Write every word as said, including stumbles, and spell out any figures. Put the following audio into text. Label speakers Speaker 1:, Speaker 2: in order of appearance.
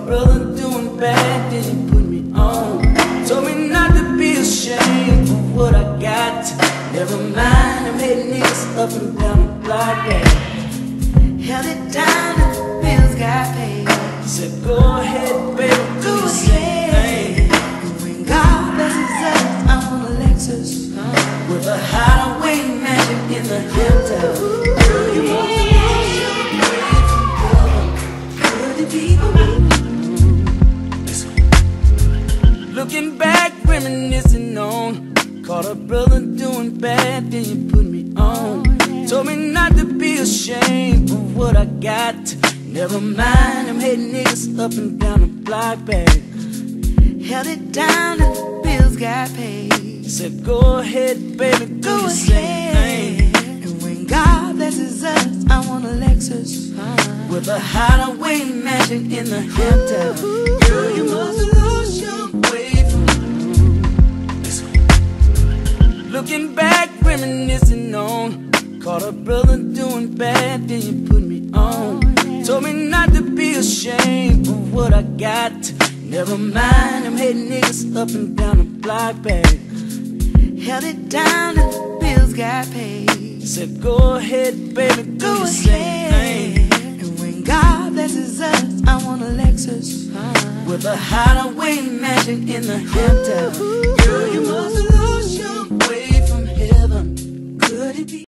Speaker 1: brother doing bad, then he put me on. Told me not to be ashamed of what I got. Never mind, I'm hitting niggas up and down the block, yeah. Held it down and the bills got paid. Said go ahead, baby, do your thing. And when God blesses us, I'm on a Lexus with a hideaway mansion in the Hamptons. Girl, you want to wash your way from heaven. Could it be the one? Looking back, reminiscing on. Caught a brother doing bad, then you put me on. Told me not to be ashamed of what I got. Never mind, I'm hitting niggas up and down the block, babe. Held it down and the bills got paid. Said go ahead, baby, do your thing. And when God blesses us, I'm on a Lexus with a hideaway mansion in the Hamptons. Girl, you must have lost your way from. Looking back, reminiscing on. Caught a brother doing bad, then you put me on. Told me not to be ashamed of what I got. Never mind, I'm hitting niggas up and down the block, babe. Held it down and the bills got paid. Said go ahead, baby, do your thing. And when God blesses us, I'm on a Lexus with a hideaway mansion in the Hamptons. Girl, you must have lost your way from heaven. Could it be?